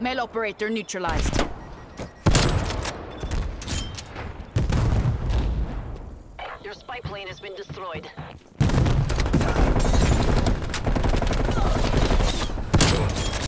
Male operator neutralized. Your spy plane has been destroyed.